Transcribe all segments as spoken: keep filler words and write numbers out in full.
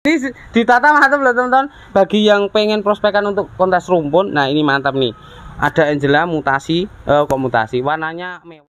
Ini ditata mantap loh teman-teman. Bagi yang pengen prospekan untuk kontes rumpun, nah ini mantap nih. Ada Angela mutasi, eh, kok mutasi, warnanya mewah.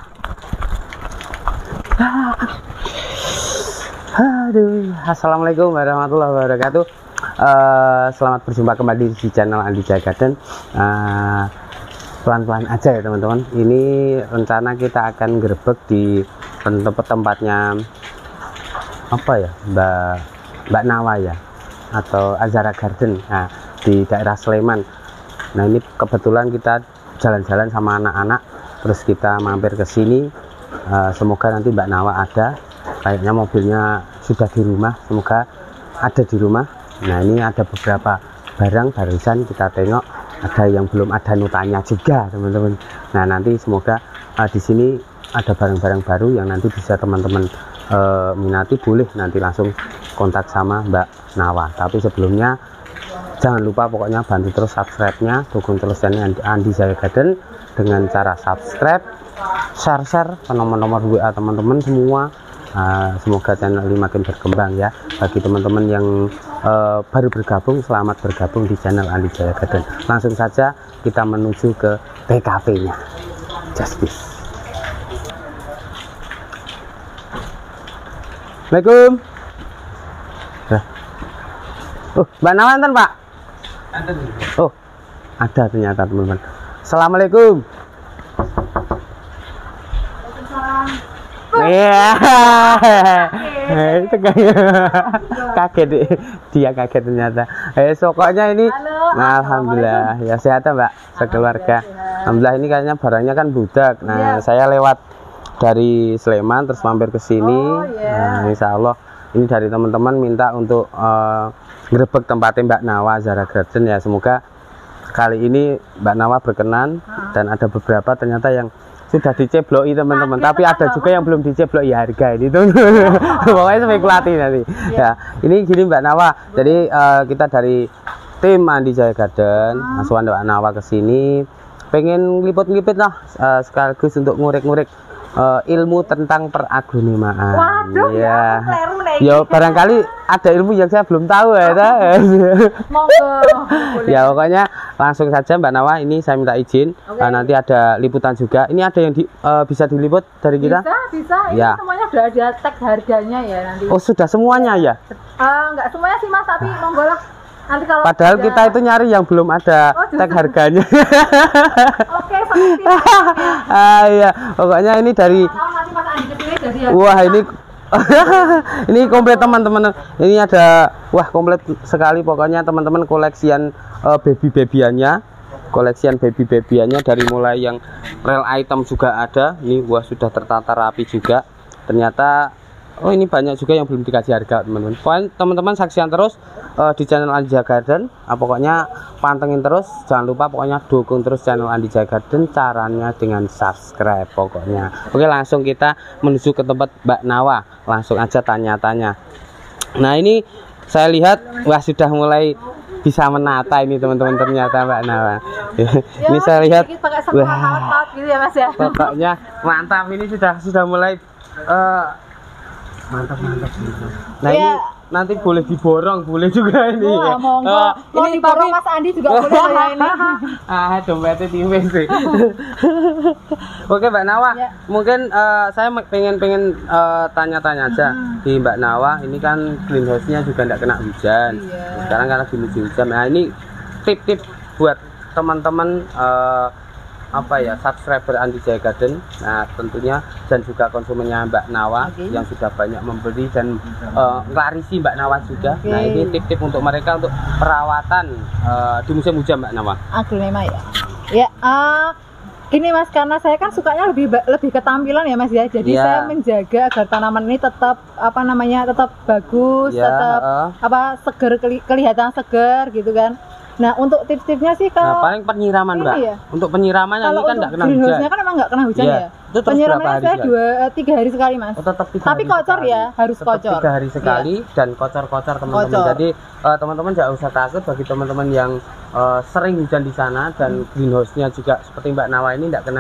Aduh, assalamualaikum warahmatullahi wabarakatuh. Uh, selamat berjumpa kembali di channel Andi Jaya Garden. Uh, pelan-pelan aja ya teman-teman. Ini rencana kita akan gerbek di tempat tempatnya apa ya, Mbak Mbak Nawa ya, atau Azara Garden. Nah, di daerah Sleman. Nah, ini kebetulan kita jalan-jalan sama anak-anak, terus kita mampir ke sini. Uh, semoga nanti Mbak Nawa ada. Kayaknya mobilnya sudah di rumah, semoga ada di rumah. Nah, ini ada beberapa barang barusan kita tengok, ada yang belum ada notanya juga teman-teman. Nah, nanti semoga uh, di sini ada barang-barang baru yang nanti bisa teman-teman uh, minati, boleh nanti langsung kontak sama Mbak Nawa. Tapi sebelumnya jangan lupa pokoknya bantu terus subscribe-nya, dukung terus channel Andi Jaya Garden dengan cara subscribe, share-share ke nomor-nomor W A teman-teman semua. Uh, semoga channel ini makin berkembang ya. Bagi teman-teman yang uh, baru bergabung, selamat bergabung di channel Andi Jaya Garden. Langsung saja kita menuju ke T K P-nya. Justice. Assalamualaikum. Oh, Mbak Nawa enten, Pak? Oh, ada ternyata teman-teman. Assalamualaikum. Iya, itu kaget, dia kaget ternyata. Eh, pokoknya ini, nah, alhamdulillah ya sehat Mbak, sekeluarga. Alhamdulillah ini kayaknya barangnya kan budak. Nah, saya lewat dari Sleman terus mampir ke sini. Nah, insya Allah ini dari teman-teman minta untuk uh, grebek tempatnya Mbak Nawa Azara Garden ya. Semoga kali ini Mbak Nawa berkenan dan ada beberapa ternyata yang sudah dicebloki teman-teman, ya, tapi ada juga yang belum dicebloki harga ini tuh. Pokoknya spekulatif nanti. Ya. Ya, ini gini Mbak Nawa. Jadi uh, kita dari tim Andi Jaya Garden, hmm. Asuhan Mbak Nawa ke sini pengen ngeliput-ngeliput lah uh, sekaligus untuk ngurek-ngurek uh, ilmu tentang peragronomaan. Waduh, ya. Ya, barangkali ada ilmu yang saya belum tahu ya. Monggo. Ya, pokoknya langsung saja Mbak Nawa, ini saya minta izin. Okay. Uh, nanti ada liputan juga. Ini ada yang di, uh, bisa diliput dari kita? Bisa, bisa. Ini ya. Semuanya sudah ada tag harganya ya nanti. Oh, sudah semuanya ya? Uh, enggak semuanya sih Mas, tapi monggo lah. Nanti kalau padahal ada... kita itu nyari yang belum ada oh, tag harganya. Oke, seperti itu. Ah, iya, pokoknya ini dari wah, ini ini komplit teman-teman. Ini ada wah komplit sekali pokoknya teman-teman, koleksian uh, baby-babyannya. Koleksian baby-babyannya dari mulai yang real item juga ada. Ini wah sudah tertata rapi juga. Ternyata oh ini banyak juga yang belum dikasih harga teman-teman. Pokoknya teman-teman saksikan terus uh, di channel Andi Jaya Garden. Uh, pokoknya pantengin terus, jangan lupa pokoknya dukung terus channel Andi Jaya Garden. Caranya dengan subscribe pokoknya. Oke, langsung kita menuju ke tempat Mbak Nawa. Langsung aja tanya-tanya. Nah, ini saya lihat wah sudah mulai bisa menata ini teman-teman ternyata Mbak Nawa. Ya, ini saya lihat wah gitu ya Mas ya. Pokoknya mantap, ini sudah sudah mulai uh, mantap mantap. Nah, ya. Ini nanti boleh diborong, boleh juga ini. Wah, ya. Monggo. Uh, mau ini diborong Mas Andi juga boleh ya ini. Ah, dompetnya tipis sih. Oke Mbak Nawa, ya. Mungkin uh, saya pengen pengen tanya-tanya uh, aja hmm. di Mbak Nawa. Ini kan greenhouse-nya juga tidak kena hujan. Iya. Sekarang kan lagi musim hujan. Nah, ini tip-tip buat teman-teman uh, apa ya, subscriber Andi Jaya Garden, nah tentunya dan juga konsumennya Mbak Nawa, okay. Yang sudah banyak membeli dan uh, ngelarisi Mbak Nawa juga. Okay. Nah, ini tip-tip untuk mereka untuk perawatan uh, di musim hujan Mbak Nawa. Aglonema ya. Ya, uh, gini Mas, karena saya kan sukanya lebih lebih ketampilan ya Mas ya. Jadi yeah. Saya menjaga agar tanaman ini tetap apa namanya tetap bagus, yeah, tetap uh. apa seger, keli kelihatan seger gitu kan. Nah, untuk tips-tipsnya sih kalau nah, paling penyiraman Mbak ya? Untuk penyiramannya ini kan nggak kena hujan. Kan emang nggak kena hujan ya, ya? Penyiramannya saya dua tiga hari sekali Mas. Oh, tetap tiga tapi hari kocor sekali. Ya harus tetap kocor tiga hari sekali ya. Dan kocor-kocor teman-teman. Jadi uh, teman-teman jangan usah takut bagi teman-teman yang uh, sering hujan di sana dan hmm. greenhouse-nya juga seperti Mbak Nawa ini nggak kena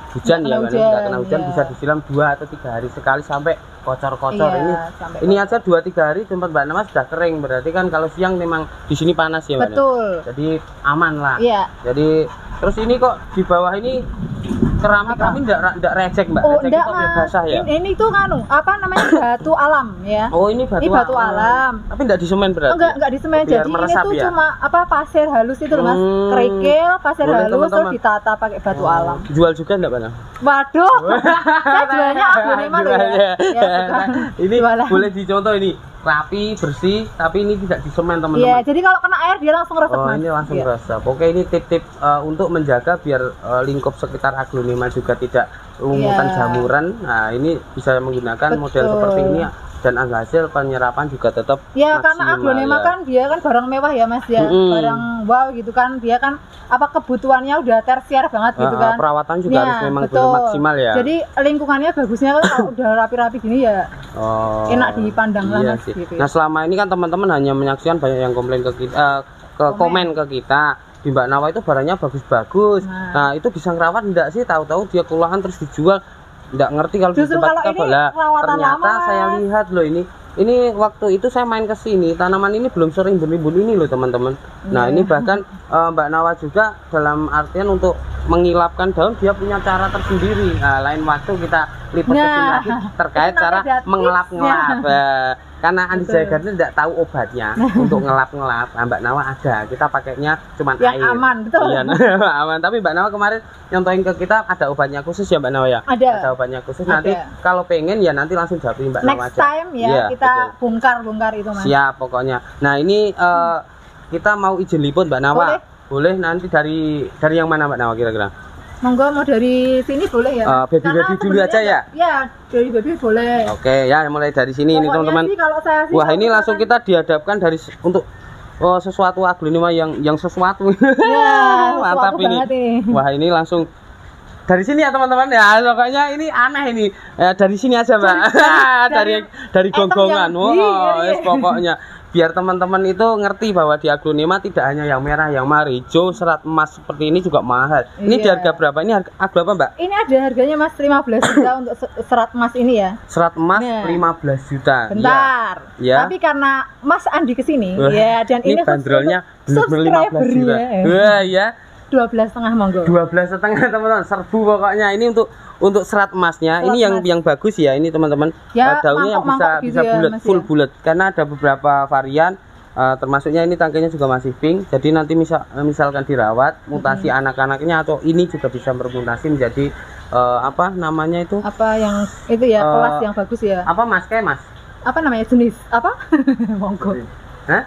hujan nggak ya, kena kan nggak kena hujan, iya. bisa disiram dua atau tiga hari sekali sampai kocor-kocor. Iya, ini sampai ini aja dua tiga hari tempat Mbak Nawa sudah kering, berarti kan kalau siang memang di sini panas ya Mbak. Betul. Jadi aman lah. Iya. Jadi terus ini kok di bawah ini keramik kami enggak enggak recek Mbak. Oh, Recek enggak, itu biar basah ya. Ini, ini tuh nganu, apa namanya batu alam ya. Oh, ini batu, ini batu alam. alam. Tapi enggak disemen berarti. Oh, enggak enggak disemen. Biar Jadi meresap ini tuh ya? cuma apa pasir halus itu loh Mas. Hmm. Kerikil, pasir Boleh, halus teman-teman. terus ditata pakai batu Oh, alam. Jual juga enggak Mbak? Waduh. Saya jualnya aglonema loh ya. Jualnya. Ya, bukan. Ini Jualan. boleh dicontoh ini. Rapi, bersih, tapi ini tidak disemen teman-teman. Iya, jadi kalau kena air dia langsung resep Oh, Mas. ini langsung Iya. resep. Oke, ini tip-tip uh, untuk menjaga biar uh, lingkup sekitar aglonema juga tidak lumutan Iya. jamuran. Nah, ini bisa menggunakan model Betul. seperti ini dan hasil penyerapan juga tetap Ya karena maksimal, aglonema ya. kan dia kan barang mewah ya Mas ya. Mm-mm. Barang wow gitu kan. Dia kan apa kebutuhannya udah tersier banget gitu Uh, uh, kan. perawatan juga Ya, harus memang betul. benar maksimal ya. Jadi lingkungannya bagusnya kan kalau udah rapi-rapi gini ya Oh, enak dipandang lah iya Mas sih. gitu. Nah, selama ini kan teman-teman hanya menyaksikan banyak yang komplain ke kita, eh, ke komen. Komen. ke kita. Di Mbak Nawa itu barangnya bagus-bagus. Nah. Nah, itu bisa ngerawat enggak sih? Tahu-tahu dia keluhan terus dijual. Enggak ngerti kalau di Justru tempat kalau kita ini bola. perawatan Ternyata lama, saya Mas. lihat loh ini. Ini waktu itu saya main ke sini, tanaman ini belum sering rimbun ini loh teman-teman. Nah, Iya. ini bahkan eh, Mbak Nawa juga dalam artian untuk mengilapkan daun dia punya cara tersendiri. Nah, lain waktu kita lipat ke sini Nah, lagi terkait itu cara nanti ada mengelap-ngelap. tipsnya. Eh, karena Andi Betul. Jaya Garden tidak tahu obatnya untuk ngelap-ngelap. Nah, Mbak Nawa ada. Kita pakainya cuman Yang air. aman, betul. Iya, aman. Tapi Mbak Nawa kemarin nyontoin ke kita ada obatnya khusus ya Mbak Nawa ya? Ada. obatnya khusus. Ada. Nanti kalau pengen ya nanti langsung jawabin Mbak Nawa Next aja. time ya Iya, kita betul. bongkar-bongkar itu Mas. Siap pokoknya. Nah, ini eh, kita mau izin liput Mbak Nawa. Boleh. Boleh nanti dari dari yang mana Mbak Nawa kira-kira? Monggo mau dari sini boleh ya. Eh, baby-baby Karena dulu sebenarnya aja ya? Ya, dari baby boleh. Oke, ya mulai dari sini ini Pokoknya teman-teman. sih kalau saya sih Wah, kalau ini langsung misalkan- kita dihadapkan dari s- untuk oh, sesuatu aglonema yang yang sesuatu. Ya, Mantap sesuatu ini. banget ini. Wah, ini langsung dari sini ya teman-teman ya. Pokoknya ini aneh ini. Eh, dari sini aja, Mbak. dari dari, dari gonggongan. item yang Wow, di- iya. yes, pokoknya biar teman-teman itu ngerti bahwa di aglonema tidak hanya yang merah, yang mahal, hijau, serat emas seperti ini juga mahal. Ini di Iya. harga berapa? Ini harga aglo apa, Mbak? Ini ada harganya Mas lima belas juta untuk se- serat emas ini ya. Serat emas Nah. lima belas juta. Bentar. Ya. Tapi karena Mas Andi kesini, Wah, ya dan ini ini khusus bandrolnya untuk benar lima belas juta. subscribernya. Wah, ya. dua belas setengah monggo. dua belas setengah teman-teman, serbu pokoknya. Ini untuk untuk serat emasnya. Serat ini yang emas. yang bagus ya ini teman-teman. Ya, Eh, daunnya yang bisa mangkok-mangkok gitu bisa ya, bulat, Mas, full ya. bulat. Karena ada beberapa varian. eh, termasuknya ini tangkainya juga masih pink. Jadi nanti misal misalkan dirawat, mutasi anak-anaknya atau ini juga bisa bermutasi menjadi eh, apa namanya itu? Apa yang itu ya, Eh, kelas yang bagus ya. Apa Mas? Kayak Mas? Apa namanya jenis? Apa? Monggo. Hah?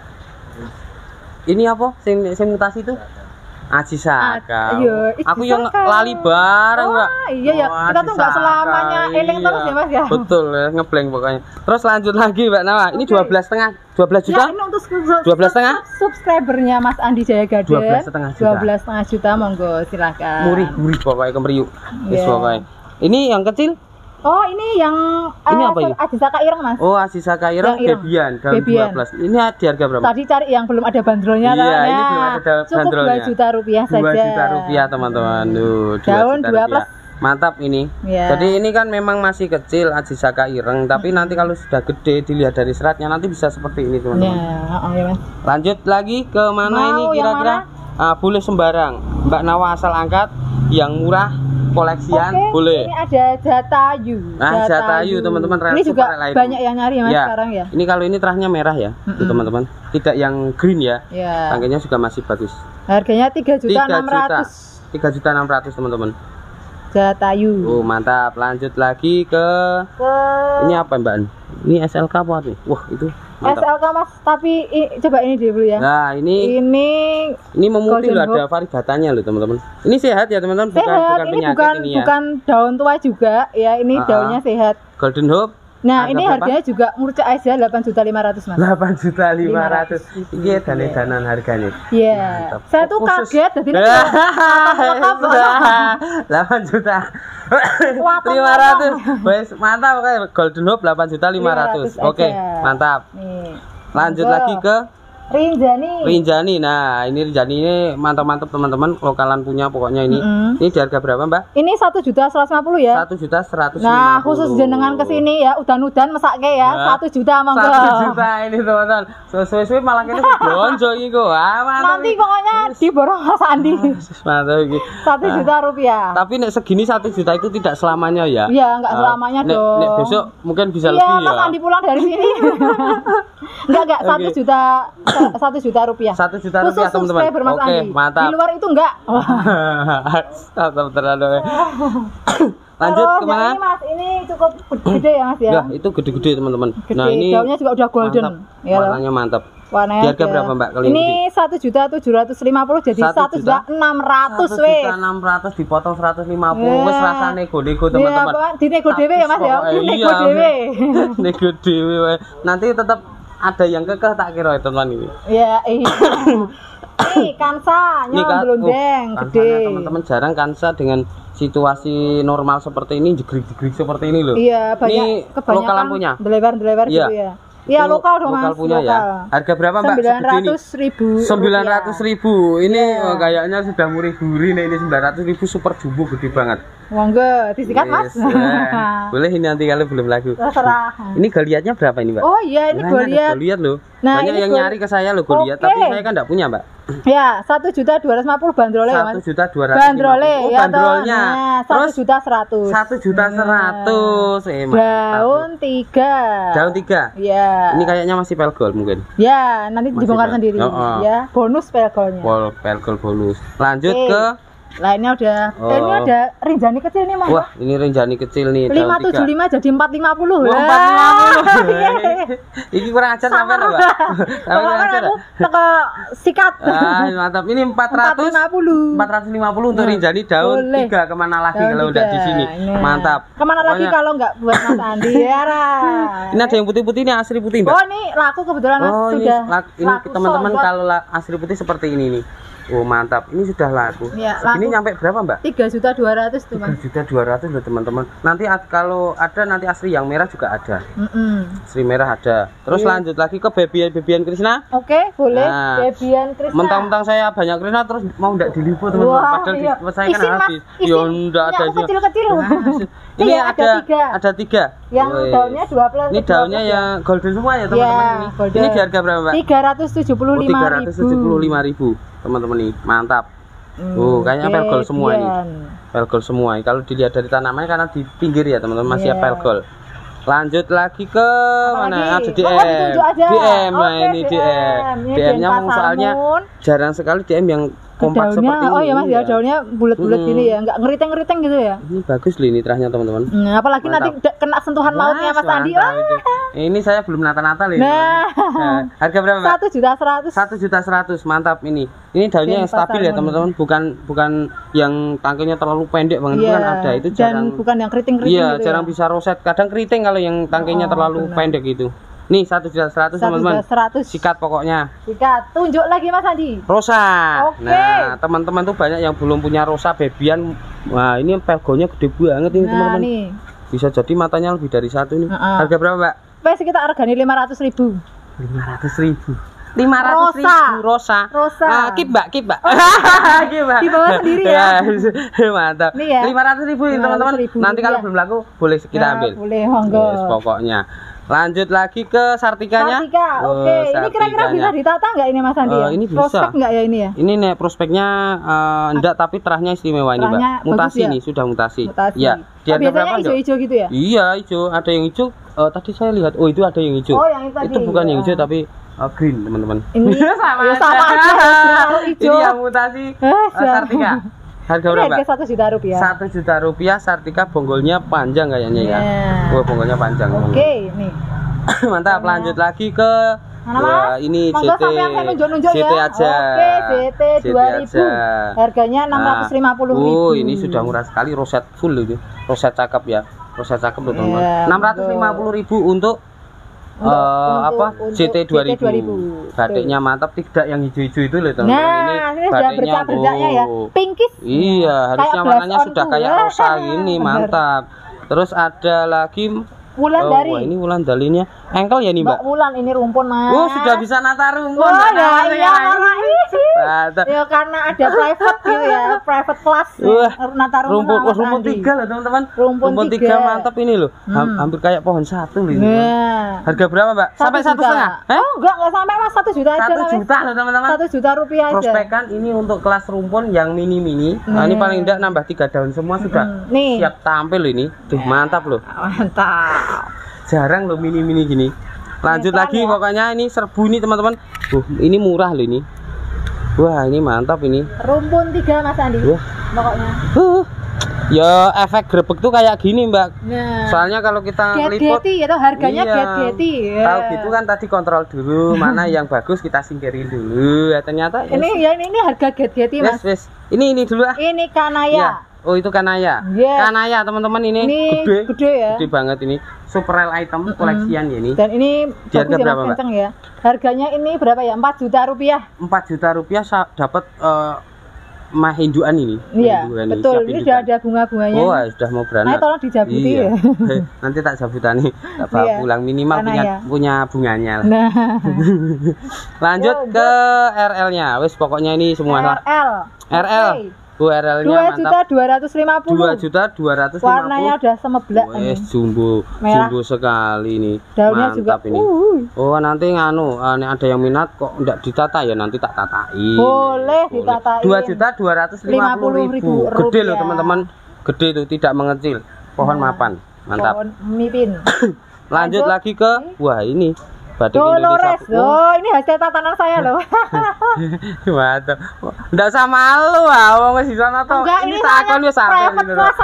Ini apa? Sing sing mutasi itu? Aji Saka. Ah, iya, Aji Aku yang Saka. lali bareng, Mbak. Wah, iya ya. Oh, Kita Aji tuh nggak Saka, selamanya eling iya. terus ya, Mas ya. Betul ya, ngeblank pokoknya. Terus lanjut lagi Mbak Nawa. Ini Oke. dua belas setengah, dua belas juta? Ya, ini untuk sub- dua belas setengah? sub- subscribernya Mas Andi Jaya Garden. dua belas setengah juta. dua belas setengah juta monggo silakan. Murih, murih pokoknya kemeriuk. Wis Iya. pokoknya. Ini yang kecil? Oh, ini yang Ini eh, apa ini? Aji Saka ireng, Mas. Oh, Aji Saka ireng Yang ireng. bebian daun Bebian. dua belas. Ini di harga berapa? Tadi cari yang belum ada bandrolnya Iya, kan, ini ya. belum ada da- Cukup bandrolnya. dua juta rupiah saja. dua juta rupiah teman-teman. Duh, dua Daun juta dua rupiah. Mantap ini. Ya. Jadi ini kan memang masih kecil Aji Saka ireng, tapi nanti kalau sudah gede dilihat dari seratnya nanti bisa seperti ini Ya, teman-teman. oh, ya, Mas. Lanjut lagi ke mana Mau ini yang kira-kira? Ah, boleh sembarang. Mbak Nawa asal angkat yang murah koleksian Oke, boleh. Ini ada Jatayu. Nah, Jatayu, teman-teman, rel Ini juga super light. banyak yang nyari ya, Mas, Ya, sekarang ya. Ini kalau ini terahnya merah ya, tuh, Mm-mm. teman-teman. Tidak yang green ya. Ya. Tangkainya juga masih bagus. Harganya tiga juta enam ratus. tiga juta enam ratus teman-teman. Jatayu. Oh, mantap. Lanjut lagi ke Ke ini apa, Mbak? Ini S L K apa nih? Wah, itu mantap. S L K, Mas, tapi i- coba ini dulu ya. Nah, ini Ini ini memutih Golden loh, ada Hope. variegatanya loh, teman-teman. Ini sehat ya, teman-teman, bukan sehat. bukan Ini penyakit bukan ini ya. bukan daun tua juga ya. Ini Ah, ah. daunnya sehat. Golden Hope. Nah, Harga ini berapa? harganya juga murca aja delapan juta lima ratus, Mas. delapan juta lima ratus. ribu. Iya, dan-danan harganya. Iya. Mantap. Saya tuh Khusus. kaget jadi ini lengkap delapan juta Waton lima ratus. Wes, mantap kayak Golden Hope delapan juta lima ratus. lima ratus Oke, aja. mantap. Nih. Lanjut Monggo. lagi ke Rinjani. Rinjani. Nah, ini Rinjani ini mantap-mantap teman-teman, lokalan punya pokoknya ini. Mm-hmm. Ini di harga berapa, Mbak? Ini satu juta seratus lima puluh ya. satu juta seratus lima puluh. Nah, khusus jenengan ke sini ya, udan-udan mesake ya, nah, satu juta monggo. satu juta ini teman-teman. Sesuai-sesuai malah kene blonjo iki kok. Ah, nanti pokoknya diborong Mas Andi. Mantap iki. satu juta rupiah. Tapi nek segini satu juta itu tidak selamanya ya. Iya, enggak selamanya nek, dong. Nek besok mungkin bisa iya, lebih ya. Iya, Mas Andi pulang dari sini. Enggak, enggak, satu okay. juta satu juta rupiah. satu juta rupiah teman-teman. Oke, okay, mantap. Di luar itu enggak. Mantap terlalu. Lanjut terus kemana? Ini Mas, ini cukup gede ya Mas ya. Nah, itu gede-gede teman-teman. Nah, ini daunnya juga udah golden. Mantap. Ya, warnanya mantap. Warnanya di harga berapa Mbak kali ini? Ini satu juta tujuh ratus lima puluh jadi satu juta enam ratus wes. satu juta enam ratus dipotong seratus lima puluh wes rasa nego-nego teman-teman. Iya, di nego dhewe ya Mas ya. Di nego dhewe. Nego dhewe. Nanti tetap ada yang kekeh tak kira teman ini. Iya, iya. Nih kansa nyong blondeng oh, gede. Teman-teman jarang kansa dengan situasi normal seperti ini, jegrik-jegrik seperti ini loh. Iya, banyak ini kebanyakan lokalan punya. Delebar-delebar iya. gitu ya. Iya, lokal dong lokal Mas. Punya lokal. Ya. Harga berapa Mbak? sembilan ratus ribu. sembilan ratus ribu. Ini yeah. oh, kayaknya sudah murih-gurih nih, ini sembilan ratus ribu super jumbo gede banget. Monggo, disikat yes, Mas. Ya. Boleh ini nanti kalau belum laku. Terserah. Ini goliatnya berapa ini Mbak? Oh iya, ini goliat. Goliat loh. Nah, banyak yang nyari ke saya loh goliat, okay. Tapi saya kan enggak punya Mbak. Ya, satu juta dua ratus lima puluh bandrolnya ya Mas. satu juta dua ratus lima puluh. Bandrolnya oh, ya. Bandrolnya. Nah, satu juta seratus. satu juta seratus. Eh, daun tiga. Daun tiga. Ya. Ini kayaknya masih pelgol mungkin. Ya, nanti masih dibongkar pel sendiri. Oh, oh. Ya, bonus pelgolnya. Pol pelgol bonus. Lanjut okay. ke lainnya udah. Oh. Eh, ini ada Rinjani kecil nih, Mas. Wah, ini Rinjani kecil nih. lima tujuh lima jadi empat lima puluh. Oh, empat lima puluh. Ini kurang ajar sampai Mbak. Sampai ajar. Teko sikat. Ah, mantap. Ini empat ratus lima puluh untuk Rinjani daun boleh. Tiga kemana lagi daun kalau udah di sini. Nah. Mantap. Kemana pokoknya lagi kalau enggak buat Mas Andi ya. Ini ada yang putih-putih ini asri putih, Mbak. Oh, ini laku kebetulan Mas oh, sudah. Ini, ini teman-teman kalau asri putih seperti ini nih. Oh mantap, ini sudah laku. Ya, laku. Ini nyampe berapa Mbak? tiga juta dua ratus tuh Mas. tiga juta dua ratus loh teman-teman. Nanti kalau ada nanti asli yang merah juga ada. Mm -mm. Asli merah ada. Terus yeah. lanjut lagi ke bebian-bebian Krishna. Oke, okay, boleh. Nah, bebian Krishna. Mentang-mentang saya banyak Krishna terus mau enggak diliput teman-teman. Padahal iya. di, saya kan habis. Ya enggak ada sih. Kecil-kecil. Ini iya, ada, ada tiga. Ada tiga. Yang oh, daunnya dua plus. Ini daunnya yang golden semua ya teman-teman ya, ini. Golden. Ini di harga berapa Mbak? tiga ratus tujuh puluh lima ribu. tiga ratus tujuh puluh lima ribu. Teman-teman nih, mantap. Hmm, oh, kayaknya okay, pelgol semua ini. Pelgol semua. Kalau dilihat dari tanamannya karena di pinggir ya, teman-teman, masih yeah. pelgol. Lanjut lagi ke apa mana? Ada D M. Oh, D M nah okay, ini D M. D M-nya soalnya jarang sekali D M yang kompak daunnya, seperti ini. Oh ya Mas ya, daunnya bulat-bulat hmm. gini ya, enggak ngeriting-ngeriting gitu ya. Ini bagus loh ini terahnya teman-teman. Hmm, apalagi mantap. Nanti kena sentuhan nah, lautnya Mas Andi. Ini saya belum nata-nata loh. Nah. nah, harga berapa Mbak? satu juta seratus. satu juta seratus, mantap ini. Ini daunnya yang stabil ya teman-teman, bukan bukan yang tangkainya terlalu pendek banget, yeah. bukan ada itu jarang. Dan bukan yang keriting-keriting iya, gitu jarang ya? Bisa roset, kadang keriting kalau yang tangkainya oh, terlalu benar. pendek gitu. Nih satu juta seratus teman-teman. Sikat pokoknya. Sikat. Tunjuk lagi Mas Andi. Rosa. Okay. Nah, teman-teman tuh banyak yang belum punya rosa bebian. Wah, ini pelgonya gede banget ini teman-teman. Nah, bisa jadi matanya lebih dari satu nih. Uh -uh. Harga berapa, Mbak? Wes kita harganya lima ratus ribu. lima ratus ribu. lima ratus ribu rosa. Rosa. Ah, kip Mbak, kip Mbak. Oh, kip Mbak. Di bawah sendiri ya. Mantap. Ya? lima ratus ribu teman-teman. Nanti kalau ya. belum laku boleh kita ya, ambil. Boleh, monggo. Yes, pokoknya. Lanjut lagi ke sartikanya. Sartika, oke. Okay. Ini kira-kira bisa ditata nggak ini Mas Andi? Uh, ini bisa. Prospek nggak ya ini ya? Ini nih prospeknya uh, enggak, tapi terahnya istimewa ini Mbak. Mutasi ya? Nih, sudah mutasi. Mutasi. Ya. Oh, biasanya hijau-hijau gitu ya? Iya, hijau. Ada yang hijau. Uh, tadi saya lihat. Oh, itu ada yang hijau. Oh, yang itu tadi. Itu bukan yang hijau tapi uh, green, teman-teman. Ini sama, ya, sama aja. Ini yang mutasi uh, sartika. Harga berapa? Harga satu juta rupiah. Satu juta rupiah sartika bonggolnya panjang kayaknya ya. Yeah. Oh, bonggolnya panjang. Oke, okay, nih. Mantap, lanjut lagi ke mana, Wah, ini J T. Nunjuk-nunjuk J T ya. aja. Oke, J T dua ribu. Harganya enam ratus lima puluh ribu. Oh, ini sudah murah sekali, roset full ini. Roset cakep ya. Roset cakep loh, teman-teman. Yeah, enam ratus lima puluh ribu untuk Untuk, uh, untuk, apa untuk J T dua ribu. Batiknya mantap, tidak yang hijau-hijau itu loh teman-teman. Nah, ini, ini sudah bercak-bercaknya ya. Pinkis. Iya, harusnya warnanya sudah kayak rosa gini, mantap. Terus ada lagi Wulan oh, dari. Wah, ini Wulan dalinya engkel ya nih, Mbak? Mbak Wulan ini rumpun, Mas. Oh, sudah bisa nata rumpun. Oh, ya, iya, nah, ya karena ada private gitu ya, private class. Wah, nata rumpun, oh, rumpun tiga loh, teman-teman. Rumpun, rumpun tiga. tiga mantap ini loh. Hmm. Hampir kayak pohon satu loh ini. Nah. Harga berapa, Mbak? Sampai satu setengah? Eh? Oh, enggak, enggak sampai Mas, satu juta aja. Satu juta loh, teman-teman. Satu juta rupiah aja. Prospekan ini untuk kelas rumpun yang mini-mini. Nah, ini paling enggak nambah tiga daun semua sudah hmm. Nih. Siap tampil loh ini. Tuh, mantap loh. Mantap. Jarang loh mini-mini gini. Lanjut lagi ya. Pokoknya ini serbu ini teman-teman. Uh, ini murah loh ini. Wah, ini mantap ini. Rumpun tiga Mas Andi. Wah. Pokoknya. Uh, ya efek grebek tuh kayak gini, Mbak. Nah. Soalnya kalau kita ngeliput ya tuh harganya iya, get-geti. Ya. Tahu gitu kan tadi kontrol dulu mana yang bagus kita singkirin dulu. Ya ternyata ini yes. ya ini, ini harga get-geti, Mas. Yes, yes. Ini ini dulu ah. Ini Kanaya. Ya. Oh, itu Kanaya. Yes. Kanaya, teman-teman ini, ini gede. Gede ya. Gede banget ini. Super rare item mm -hmm. koleksian ya ini. Dan ini harga berapa, Mbak? Ya. Harganya ini berapa ya? empat juta rupiah. empat juta rupiah dapat uh, mah hinduan ini. Iya, betul. Ini sudah ada bunga-bunganya. Oh, sudah mau beranak. Nah, tolong dijabuti iya. ya. Nanti tak jabutani. Bawa iya. pulang minimal Karena punya ya. punya bunganya lah. Nah. Lanjut Yo, ke R L-nya. Wes pokoknya ini semua lah. R L. R L. Okay. Bu R L-nya dua juta dua ratus lima puluh. dua juta dua ratus lima puluh. Warnanya udah semeblak ini. Jumbo. Merah. Jumbo sekali nih. Daunnya mantap juga. ini. Uh. Oh, nanti nganu, uh, ada yang minat kok enggak ditata ya nanti tak tatain. Boleh ditatain. dua juta dua ratus lima puluh ribu. Gede loh, teman-teman. Gede tuh, tidak mengecil. Pohon nah. mapan. Mantap. Pohon mipin. Lanjut, Lanjut lagi ke wah ini. Batik Dolores. Indonesia. Oh, ini hasil tatanan saya loh. Mantap. Enggak sama lu, ah. Wong wis di sana toh. Ini takon wis sampe ini loh.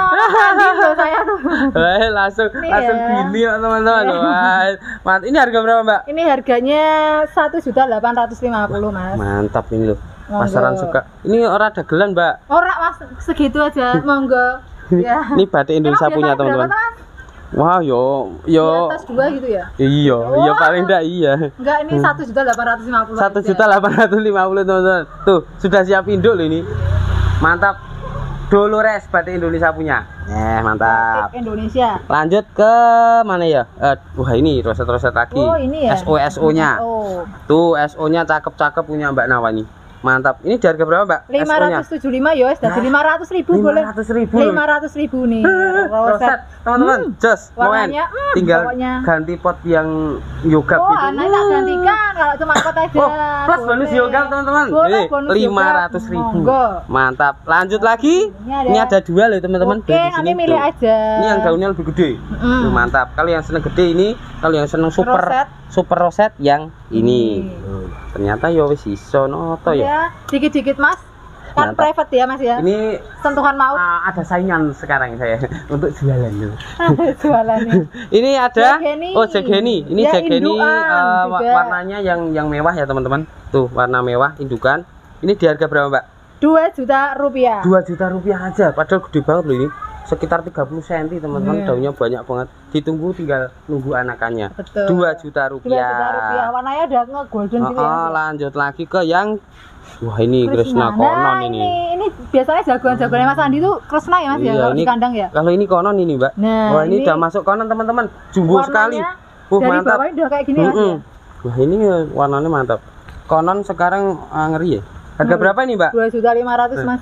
Saya tuh. Eh, langsung ini langsung ya. Gini kok teman-teman loh. Mantap. Ini harga berapa, Mbak? Ini harganya satu juta delapan ratus lima puluh, Mas. Mantap ini loh. Pasaran suka. Ini ora dagelan, Mbak. Ora, Mas. Segitu aja, monggo. Ya. Ini batik Indonesia punya, teman-teman. Wah, wow, yo, yo. Di atas dua gitu ya? Iya, wow. Iya paling enggak iya. Enggak, ini satu juta delapan ratus lima puluh. Satu juta delapan ratus lima puluh teman-teman. Tuh, sudah siap induk loh ini. Mantap. Dolores batik Indonesia punya. Eh, mantap. Batik Indonesia. Lanjut ke mana ya? Uh, wah ini roset-roset lagi. Oh, ini ya. S O S O-nya. Oh. Tuh, S O-nya cakep-cakep punya Mbak Nawa nih. Mantap. Ini harga berapa, Mbak? lima ratus tujuh puluh lima ya, sudah nah, lima ratus ribu boleh. lima ratus ribu. lima ratus ribu nih. Roset, teman-teman. Hmm, jos, warnanya hmm, tinggal pokoknya. Ganti pot yang yoga oh, gitu. Oh, nanti tak gantikan kalau cuma pot aja. Oh, plus boleh. Bonus yoga, teman-teman. Boleh, bonus lima ratus ribu. Mantap. Lanjut lagi. Ini ada, Ini ada dua loh, teman-teman. Oke, nanti milih tuh. aja. Ini yang daunnya lebih gede. Mm. Tuh, mantap. Kalau yang seneng gede ini, kalau yang seneng super roset. super roset yang ini. Hmm. Ternyata ya wis iso noto ya. Ya, dikit-dikit Mas. Kan Mantap. Private ya Mas ya. Ini sentuhan maut. Uh, ada saingan sekarang saya untuk jualan dulu. Jualan nih. Ini ada Jageni. Oh, Jageni. Ini ya, Jageni uh, warnanya yang yang mewah ya, teman-teman. Tuh, warna mewah indukan. Ini di harga berapa, Mbak? dua juta rupiah. dua juta rupiah aja. Padahal gede banget loh ini. Sekitar tiga puluh sentimeter, teman-teman. Yeah. Daunnya banyak banget. Ditunggu tinggal nunggu anakannya. Betul. dua juta rupiah. dua juta rupiah. Warnanya udah nge-golden oh, gitu ya. Oh, lanjut lagi ke yang wah ini Krishna konon nah, ini. ini. Ini biasanya jagoan-jagoannya Mas Andi tuh Krishna ya Mas iya, ya, kalau ini, di kandang ya. Kalau ini konon ini, Mbak. Nah, wah, ini, ini udah masuk konon, teman-teman. Jumbo sekali. Uh, dari mantap. Dari udah kayak gini mm -mm. Mas ya. Wah, ini warnanya mantap. Konon sekarang uh, ngeri ya. Harga hmm. berapa ini, Mbak? dua juta lima ratus, Mas.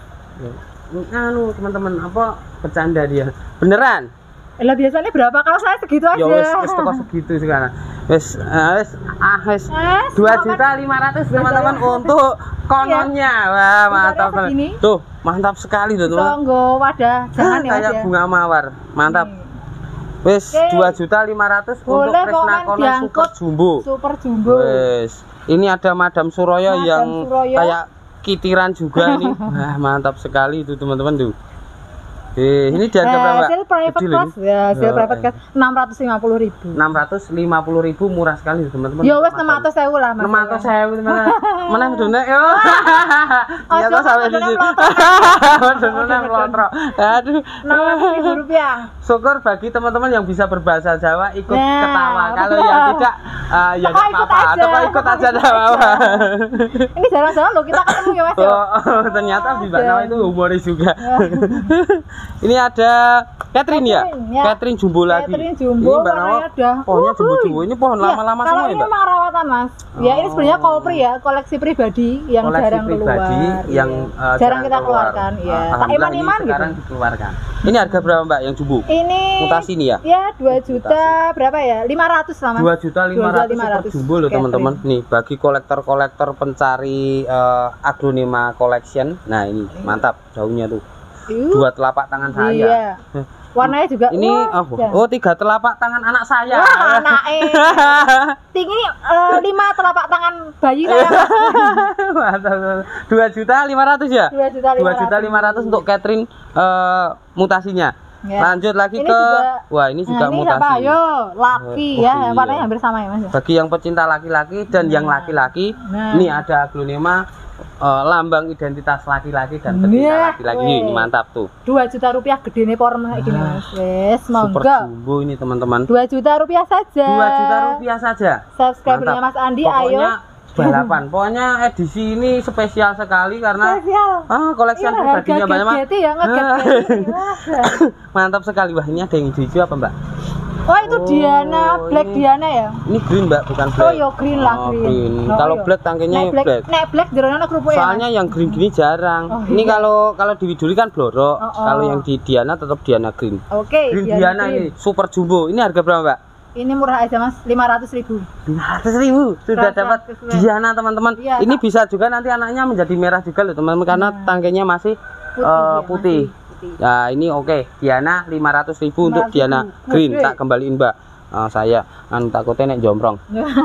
Anu, teman-teman, apa bercanda dia? Beneran? Lah biasanya berapa? Kalau saya segitu aja. Ya wis wis toko segitu sekarang. Wis wis ah wis dua juta lima ratus teman-teman untuk kononnya. Wah, mantap banget. Tuh, mantap sekali tuh, teman. Tunggu wadah, jangan ya. Kayak bunga mawar. Mantap. Wis dua juta lima ratus untuk Krishna konon super jumbo. Super jumbo. Wis. Ini ada Madam Suroyo Madam yang Suroyo. Kayak kitiran juga nih. Wah, mantap sekali itu, teman-teman tuh. Eh, ini di harga berapa? Hasil private class ya, hasil private class enam ratus lima puluh ribu. enam ratus lima puluh ribu murah sekali, teman-teman. Ya wes enam ratus ribu lah, Mas. enam ratus ribu, teman-teman. Mana medune yo. Ya to sampe di situ. Medune mlontrok. Aduh. enam ratus ribu rupiah. Syukur bagi teman-teman yang bisa berbahasa Jawa ikut nah, ketawa. Kalau yang tidak uh, ya enggak apa-apa. Atau ikut aja enggak apa-apa. Ini jarang-jarang loh kita ketemu ya Mas. Oh, oh ternyata di Mbak Nawa itu humoris juga. Ini ada Catherine ya? ya? Catherine jumbo lagi. Catherine jumbo. Ini Mbak Nawa pohonnya jumbo-jumbo. Ini pohon lama-lama ya, semua ya Mbak? Kalau ini memang rawatan Mas. Ya ini sebenarnya kolpri ya, koleksi pribadi yang koleksi jarang pribadi keluar. yang uh, jarang kita keluar. keluarkan ya. Uh, tak iman-iman gitu. Sekarang dikeluarkan. Ini harga berapa Mbak yang jumbo? Ini mutasi ini ya? Ya dua juta berapa ya? lima ratus lah Mas. dua juta lima ratus jumbo loh teman-teman. Nih bagi kolektor-kolektor pencari uh, aglonema collection. Nah ini mantap daunnya tuh. Dua telapak tangan saya. Iya. Warnanya juga ini wah, oh, ya. oh tiga telapak tangan anak saya. Wah, anaknya. Tinggi uh, lima telapak tangan bayi saya. Dua juta lima ratus ya? Dua juta lima ratus untuk Catherine uh, mutasinya. Ya. Lanjut lagi ini ke juga, wah ini juga nah, ini mutasi. Yo, laki oh, ya, iya. Warnanya hampir sama ya Mas. Bagi yang pecinta laki-laki dan nah. yang laki-laki, nah. ini ada aglonema Uh, lambang identitas laki-laki dan pecinta laki-laki yeah, ini mantap tuh. Dua juta rupiah gede nih porm kayak gini Mas. Wes, super jumbo ini teman-teman. Dua juta rupiah saja. Dua juta rupiah saja. Subscribernya Mas Andi, pokoknya, ayo. Balapan. Pokoknya edisi ini spesial sekali karena spesial. Ah, koleksian iya, pribadinya banyak banget. Ya, mantap sekali. Wah, ini ada yang hijau apa, Mbak? Oh itu oh, Diana, Black ini, Diana ya? Ini green Mbak, bukan black. Oh yo green lah, oh, green. green. Oh, kalau yo. black tangkainya nek black. black. Nek black jerone kerupuk ya. Soalnya yang green gini jarang. Oh, ini iya. kalau kalau di Widuri kan blorok. Oh, oh. Kalau yang di Diana tetap Diana green. Oke. Okay, green Diana, Diana green. Ini super jumbo. Ini harga berapa Mbak? Ini murah aja Mas, lima ratus ribu. lima ratus ribu sudah dapat Diana teman-teman. Ya, ini tak. Bisa juga nanti anaknya menjadi merah juga loh teman-teman karena nah. tangkainya masih putih. Uh, putih. Masih. Nah ini oke okay. Diana lima ratus ribu untuk Diana green. Okay. Tak kembaliin Mbak. Uh, saya anu takutnya nek jomprong.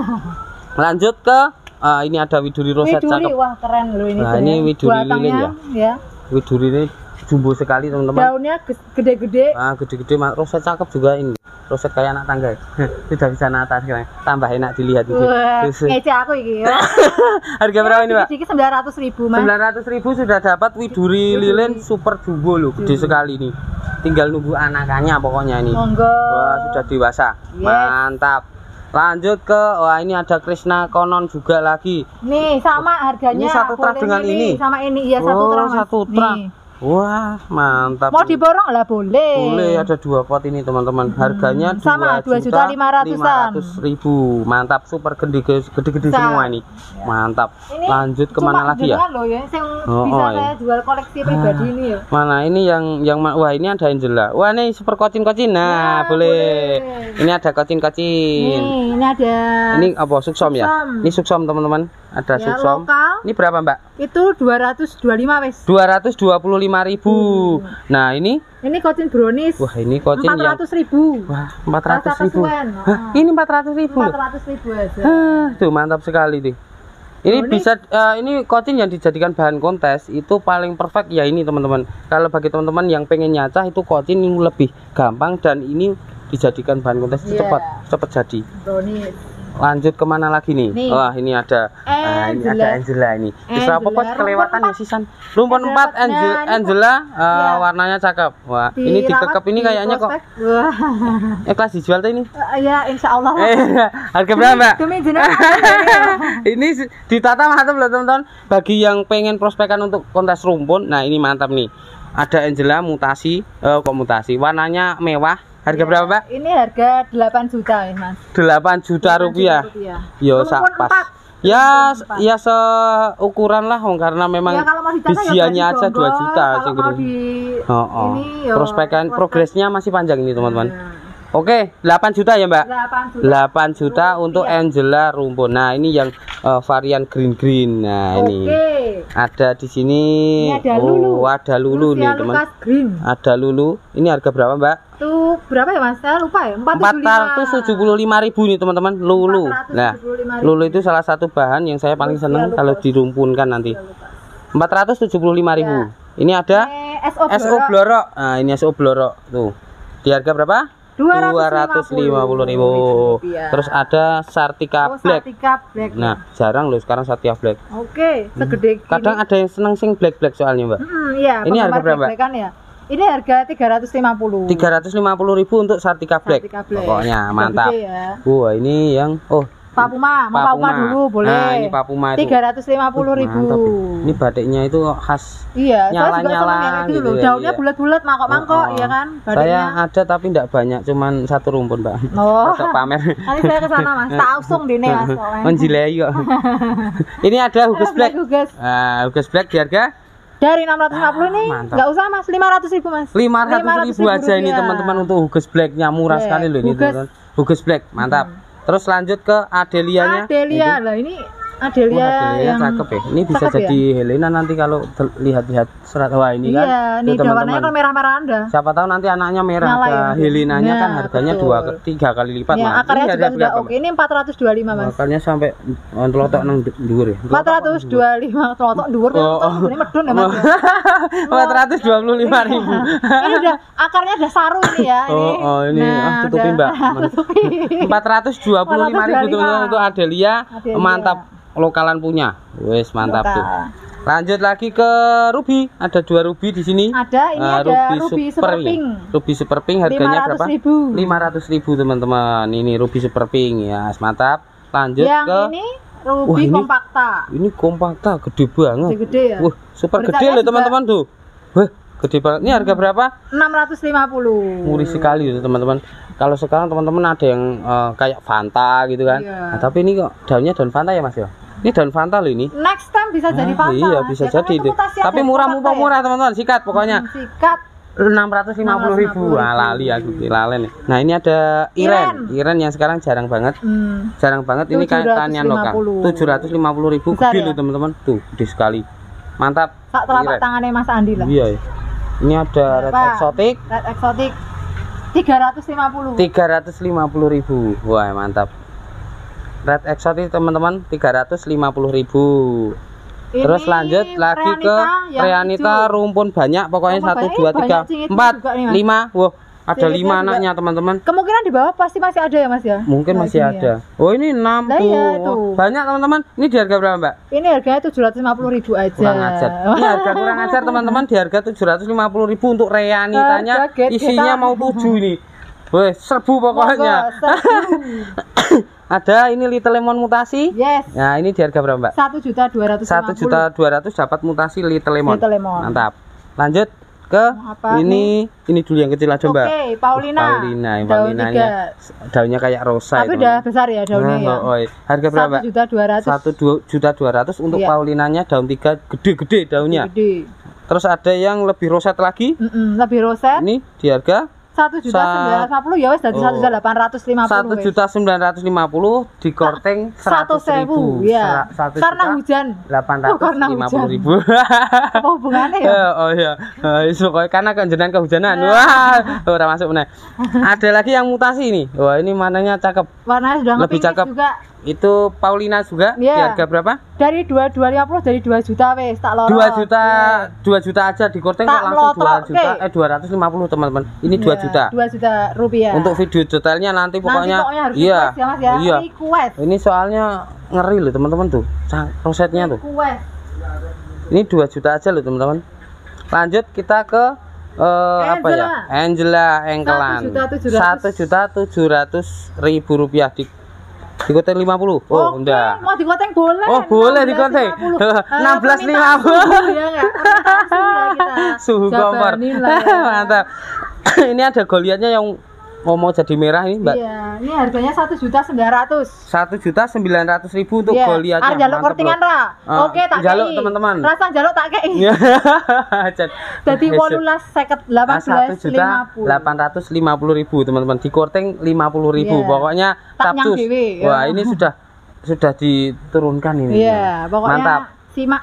Lanjut ke uh, ini ada widuri roset widuri, cakep. Wah keren loh ini. Nah, ini widuri lilin ya. ya. Widuri ini jumbo sekali teman-teman. Daunnya gede-gede. Ah gede-gede, roset cakep juga ini. Roset kayak anak tangga. Sudah bisa nata sekarang. Tambah enak dilihat itu. Ngece aku iki ya. Harga berapa ini, Pak? Ini sembilan ratus ribu, Mas. sembilan ratus ribu sudah dapat widuri lilin super jumbo loh, gede sekali nih. Tinggal nunggu anakannya pokoknya ini. Monggo. Wah, sudah dewasa. Yes. Mantap. Lanjut ke wah ini ada Krishna Konon juga lagi. Nih, sama harganya. Ini satu truk dengan ini. Sama ini ya satu oh, truk. Satu truk. Wah, mantap. Mau diborong lah boleh. Boleh, ada dua pot ini teman-teman. Harganya hmm, sama dua juta lima ratusan ribu. Mantap, super gede-gede gede-gede semua ini. Ya. Mantap. Ini lanjut kemana lagi ya? Loh ya, yang oh, bisa oh, saya ya. Jual koleksi pribadi ini ya. Mana ini yang yang wah ini ada Angela. Wah, ini super kocin-kocin. Nah, ya, boleh. boleh. Ini ada kocin-kocin. Nih, ini ada. Ini apa? Suksom, suksom. Ya? Ini suksom teman-teman. Ada ya, suksom. Lokal. Ini berapa, Mbak? Itu dua ratus dua puluh lima wes. dua ratus dua puluh lima ribu. Hmm. Nah, ini ini kocin brownies. Wah, ini kocin empat ratus ribu. Wah, empat ratus ribu. Hah, ini empat ratus ribu. empat ratus ribu aja. Hah, tuh mantap sekali nih. Ini brownies. Bisa uh, ini kocin yang dijadikan bahan kontes itu paling perfect ya ini teman-teman. Kalau bagi teman-teman yang pengen nyacah itu kocin ini lebih gampang dan ini dijadikan bahan kontes yeah. cepat cepat jadi. Brownies. Lanjut kemana lagi nih? nih. Wah ini ada nah, ini ada Angela ini. Bisa apa pas kelewatan ya sisan. Rumput empat Angel, Angela uh, ya. Warnanya cakep. Wah di ini dikekep ini kayaknya kok. Wah. Eh kelas dijual tuh ini? Uh, ya insya Allah. Eh, harga berapa Mbak? Ini ditata mantap loh teman-teman. Bagi yang pengen prospekan untuk kontes rumput, nah ini mantap nih. Ada Angela mutasi, uh, kok mutasi. Warnanya mewah. Harga ya, berapa, Pak? Ini harga delapan juta ya, Mas. delapan juta rupiah. Yo, sak pas. Ya, ya seukuran lah karena memang ya, bijiannya aja dua juta kalau mau di oh, oh. Ini, yo, prospekan progresnya masih panjang ini, teman-teman. Ya. Oke, delapan juta ya, Mbak? delapan juta untuk ya. Angela rumput. Nah, ini yang uh, varian green-green. Nah, Oke. Ini. Ada di sini. Ini ada Lulu. Oh, ada Lulu nih, teman. Ada Lulu. Ini harga berapa, Mbak? Itu berapa ya, Mas? Saya lupa ya. empat ratus tujuh puluh lima ribu nih, teman-teman. Lulu. Nah, Lulu itu salah satu bahan yang saya paling senang kalau dirumpunkan nanti. empat ratus tujuh puluh lima ribu. Ya. Ini ada S O Blorok. Nah, ini S O Blorok. Tuh. Di harga berapa? dua ratus lima puluh ribu. Terus ada Sartika oh, Black. Sartika Black. Nah, jarang loh sekarang Sartika Black. Oke, segede hmm. Kadang ada yang seneng sing black-black soalnya, Mbak. Hmm, iya. Ini harga berapa? Kan ya? Ini harga tiga ratus lima puluh. tiga ratus lima puluh ribu untuk Sartika Black. Sartika Black. Pokoknya mantap. Ya. Wah, ini yang oh Papuma, mau Papuma dulu boleh. Nah, ini Papuma itu tiga ratus lima puluh ribu. Uh, ini batiknya itu khas. Iya, nyala-nyala gitu, gitu loh. Ya, daunnya iya. bulat-bulat, mangkok-mangkok, oh, oh. ya kan? Batiknya. Saya ada tapi tidak banyak, cuman satu rumpun, Mbak. Oh. Untuk pamer. Nanti saya ke sana, Mas. Tak usung dene, Mas. Menjilai kok. Ini ada Huges Black. Huges. Nah, Huges Black di harga dari enam ratus lima puluh ah, nih, nggak usah Mas, lima ratus ribu Mas. lima ratus ribu aja ini teman-teman untuk Huges Blacknya murah yeah. sekali loh ini teman-teman. Huges Black, mantap. Hmm. Terus lanjut ke Adelianya. Adelia lah ini Adelia, oh, Adelia yang cakep ya. Ini bisa jadi ya? Helena nanti kalau lihat-lihat serat wah ini iya, kan. Iya, ini warnanya kan merah-merah Anda. Siapa tahu nanti anaknya merah. Nah, ya. Helenanya nah, kan harganya betul. dua tiga kali lipat ya, Mas. Akarnya juga sudah oke. Ini empat ratus dua puluh lima Mas. Akarnya sampai telotok nang dhuwur ya. empat ratus dua puluh lima telotok dhuwur kan. Ini medun ya Mas. empat ratus dua puluh lima ribu. Ini udah akarnya udah saru ini ya. Ini. Oh, oh ini nah, ah, tutupin Mbak. empat ratus dua puluh lima ribu teman-teman untuk Adelia. Adelia. Mantap. Lokalan punya, wes mantap Lokal. Tuh. Lanjut lagi ke Ruby, ada dua Ruby di sini. Ada, ini uh, ada Ruby, Ruby Super, super Pink. Ruby Super Pink harganya berapa? lima ratus ribu teman-teman. Ini Ruby Super Pink ya, mantap. Lanjut yang ke ini Ruby Wah, kompakta. Ini, ini kompakta, gede banget. Gede-gede ya. Wah, super Berikutnya gede loh teman-teman tuh. Wah, gede banget. Ini harga berapa? enam ratus lima puluh. Murah sekali itu teman-teman. Kalau sekarang teman-teman ada yang uh, kayak Fanta gitu kan. Iya. Nah, tapi ini kok daunnya daun Fanta ya Mas ya? Ini daun Fanta loh ini. Next time bisa ah, jadi Fanta. Iya, bisa ya, jadi itu. Tapi murah murah murah teman-teman. Sikat pokoknya. Hmm, sikat enam ratus lima puluh ribu. Nah, lali aku lalen nih. Nah, ini ada Iren. Iren yang sekarang jarang banget. Hmm. Jarang banget ini kayak tanian lokal. tujuh ratus lima puluh ribu gede ya? Loh teman-teman. Tuh, gede sekali. Mantap. Sak telapak tangannya Mas Andi lah. Iya. Ini ada Red Exotic. Red Exotic tiga ratus lima puluh. tiga ratus lima puluh ribu. Wah, mantap. Red Exotic teman-teman tiga ratus lima puluh ribu. Ini terus lanjut lagi ke Reanita rumpun banyak pokoknya satu dua tiga empat lima. Wah, ada lima anaknya teman-teman. Kemungkinan di bawah pasti masih ada ya Mas ya? Mungkin nah, masih ada. Ya. Oh, ini enam tuh. Ya, banyak teman-teman. Ini di harga berapa, Mbak? Ini harganya tujuh ratus lima puluh ribu aja. Kurang ajar. Ini harga kurang ajar teman-teman, di harga tujuh ratus lima puluh ribu untuk Reanitanya. Isinya mau tujuh ini. Weh, serbu pokoknya. Ada ini Little Lemon mutasi. Yes. Nah, ini di harga berapa, Mbak? satu juta dua ratus lima puluh. satu juta dua ratus dapat mutasi Little Lemon. Little Lemon. Mantap. Lanjut ke apa ini nih? Ini dulu yang kecil aja, Mbak. Oke, okay, Paulina. Oh, Paulina, yang Paulinanya. Daunnya kayak rosa. Tapi udah besar ya daunnya nah, ya. Oh, oh. Harga berapa? satu juta dua ratus. satu juta dua ratus untuk yeah. Paulinanya daun tiga gede-gede daunnya. Gede. Terus ada yang lebih roset lagi. Mm -mm, lebih roset. Ini di harga satu juta sembilan ratus lima puluh ya wes dari satu juta delapan ratus lima puluh. satu juta sembilan ratus lima puluh di korteng seratus ribu. Ya. Karena hujan. delapan ratus lima puluh ribu. Apa hubungannya ya? Oh iya. Iso karena kehujanan kehujanan. Wah, ora masuk meneh. Ada lagi yang mutasi ini. Wah, ini mananya cakep. Warnanya sudah lebih cakep juga. Itu Paulina juga yeah. Di harga berapa? Dari dua juta dua ratus lima puluh dari dua juta wes tak lorot. dua juta yeah. dua juta aja di korteng kok langsung dua juta okay. eh dua ratus lima puluh teman-teman. Ini yeah. dua juta. dua juta rupiah. Untuk video detailnya nanti pokoknya, nanti pokoknya harus iya. Ya, Mas, ya. Iya. Request. Ini soalnya ngeri loh teman-teman tuh. Rosetnya tuh. Request. Ini dua juta aja loh teman-teman. Lanjut kita ke uh, apa ya? Angela Engkelan. satu juta tujuh ratus ribu rupiah di digoteng lima puluh. Oh, oke, enggak. Mau digoteng boleh. Oh, boleh digoteng. enam belas lima puluh. Ya enggak? Suhu kompor. Mantap. Ini ada Goliatnya yang mau mau jadi merah ini, Mbak. Iya, ini harganya satu juta sembilan ratus. satu juta sembilan ratus ribu untuk yeah. Goliatnya. Ah, jaluk kortingan ra. Uh, Oke, tak jaluk teman-teman. Rasa jaluk tak kei. Jadi wolulas seket delapan belas lima puluh. delapan ratus lima puluh ribu teman-teman. Di korting lima puluh ribu. Yeah. Pokoknya capcus. Wah, ini sudah sudah diturunkan ini. Iya, yeah, pokoknya mantap. Simak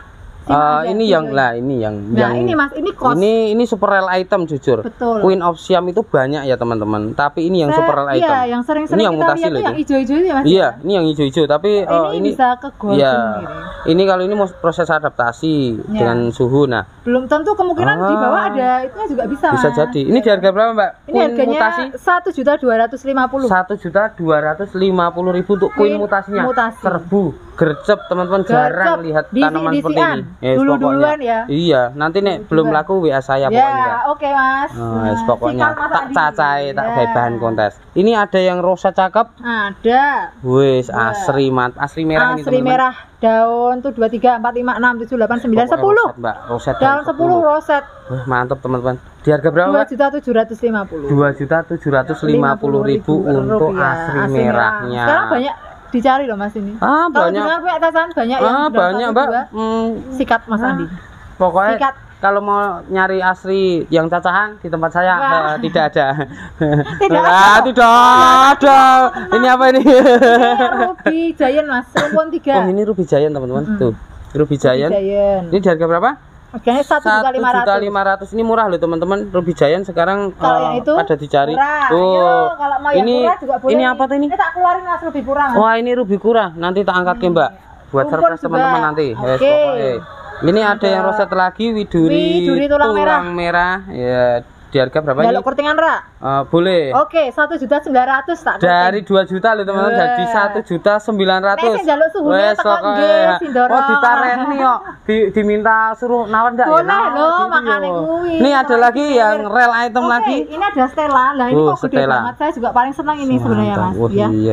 Uh, ini yang lah ini yang nah, yang ini Mas, ini kos. Ini ini super rare item jujur. Betul. Queen of Siam itu banyak ya teman-teman, tapi ini yang Saya, super rare iya, item. yang sering-sering ini yang kita mutasi lihat loh yang hijau-hijau ya Mas. Iya, ini yang hijau-hijau, tapi oh, uh, ini ini bisa ke golden iya. Gini. Ini kalau ini mau proses adaptasi ya. dengan suhu. Nah, belum tentu kemungkinan ah, di bawah ada itunya juga bisa. Bisa Mas. jadi. Ini di harga berapa, Mbak? Ini Queen harganya mutasi satu juta dua ratus lima puluh. satu juta dua ratus lima puluh ribu untuk Queen, Queen mutasinya. Mutasi. Serbu, gercep, teman-teman jarang lihat tanaman di seperti ini. Yes, dulu-duluan ya. Iya, nanti nek belum laku W A saya ya, pokoknya. Ya, oke okay, Mas. Oh, yes, pokoknya tak cacai, tak ya. Kayak bahan kontes. Ini ada yang rosa cakep. Ada. Wes, asri mat, asri merah asri ini teman-teman. Merah. Daun tuh dua, tiga, empat, lima, enam, tujuh, delapan, sembilan, sepuluh. Roset, Mbak. Roset daun sepuluh roset. Wah, mantap teman-teman. Di harga berapa? dua juta tujuh ratus lima puluh. dua juta tujuh ratus lima puluh ribu untuk asri, asri merahnya. Sekarang banyak dicari loh Mas ini. Ah, kalau banyak. Kalau punya tasan banyak ah, yang banyak, Mbak. Hmm. Sikat Mas ah. Andi. Pokoknya Sikat. Kalau mau nyari asri yang cacahan di tempat saya uh, tidak ada. Tidak ah, tidak ada. Ini apa ini? Ini Ruby Giant Mas, rumpun tiga. Oh, ini Ruby Giant teman-teman. Mm -hmm. Tuh, Ruby Giant. Ruby Giant. Ini di harga berapa? Harganya satu juta lima ratus. Ini murah loh teman-teman. Ruby Giant sekarang uh, itu pada dicari. Murah. Oh, ayo, kalau mau ini yang murah juga boleh. Ini apa tuh ini? Ini tak keluarin Mas, Ruby kurang. Wah, ini Ruby kurang. Nanti tak angkat hmm. Mbak. Buat surprise teman-teman nanti. Oke. Okay. Ini ada yang roset lagi, widuri, widuri tulang, tulang merah. merah. Ya, di harga berapa ini? Jaluk kurtingan ra? Uh, boleh. Oke, satu juta sembilan ratus tak. Dari dua juta loh teman-teman, jadi satu juta sembilan ratus. Nek jaluk suhunya tekan nggih Sindoro. Oh, ditareni kok. Di, diminta suruh nawar ndak ya? Boleh loh, makane kuwi. Ini ada lagi yang real item okay, lagi. Ini ada Stella. Lah ini oh, kok gede banget. Saya juga paling senang ini sebenarnya Mas. Oh, ya. Iya.